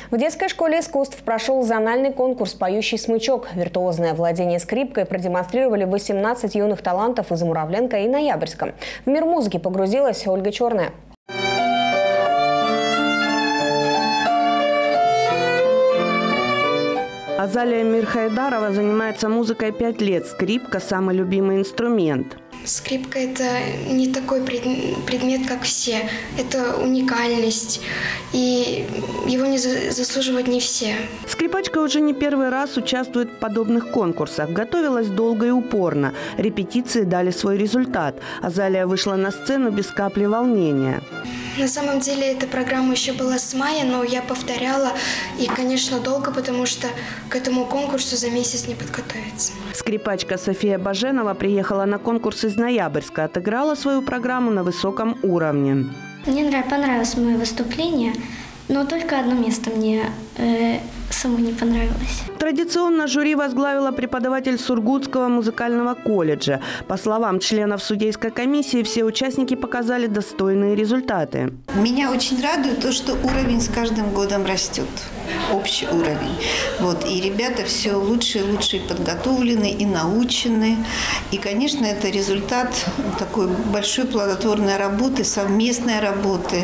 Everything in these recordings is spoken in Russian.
В детской школе искусств прошел зональный конкурс «Поющий смычок». Виртуозное владение скрипкой продемонстрировали 18 юных талантов из Муравленко и Ноябрьска. В мир музыки погрузилась Ольга Черная. Азалия Мирхайдарова занимается музыкой 5 лет. Скрипка – самый любимый инструмент. Скрипка – это не такой предмет, как все. Это уникальность, и его не заслуживают не все. Скрипачка уже не первый раз участвует в подобных конкурсах. Готовилась долго и упорно. Репетиции дали свой результат. Азалия вышла на сцену без капли волнения. На самом деле эта программа еще была с мая, но я повторяла, и, конечно, долго, потому что к этому конкурсу за месяц не подготовиться. Скрипачка София Баженова приехала на конкурс из Ноябрьска, отыграла свою программу на высоком уровне. Мне понравилось мое выступление, но только одно место мне самой не понравилось. Традиционно жюри возглавила преподаватель Сургутского музыкального колледжа. По словам членов судейской комиссии, все участники показали достойные результаты. Меня очень радует то, что уровень с каждым годом растет. Общий уровень. И ребята все лучше и лучше подготовлены и научены. И, конечно, это результат такой большой плодотворной работы, совместной работы.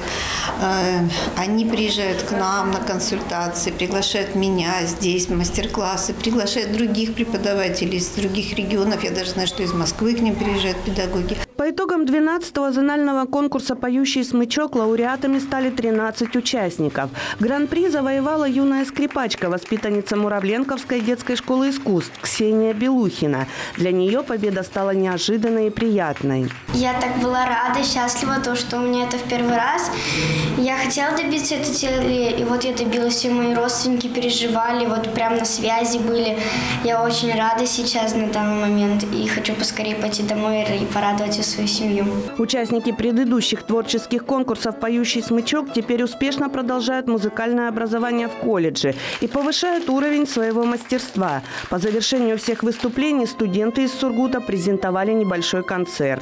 Они приезжают к нам на консультации, приглашают меня здесь, мастер-классы, приглашают других преподавателей из других регионов. Я даже знаю, что из Москвы к ним приезжают педагоги. По итогам 12-го зонального конкурса «Поющий смычок» лауреатами стали 13 участников. Гран-при завоевала юная скрипачка, воспитанница Муравленковской детской школы искусств Ксения Белухина. Для нее победа стала неожиданной и приятной. Я так была рада, счастлива, что у меня это в первый раз. Я хотела добиться этой цели, и я добилась, и мои родственники переживали, прям на связи были. Я очень рада сейчас на данный момент и хочу поскорее пойти домой и порадовать свою семью. Участники предыдущих творческих конкурсов «Поющий смычок» теперь успешно продолжают музыкальное образование в колледже и повышают уровень своего мастерства. По завершению всех выступлений студенты из Сургута презентовали небольшой концерт.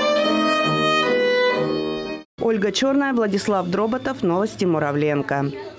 Ольга Черная, Владислав Дроботов. Новости Муравленко.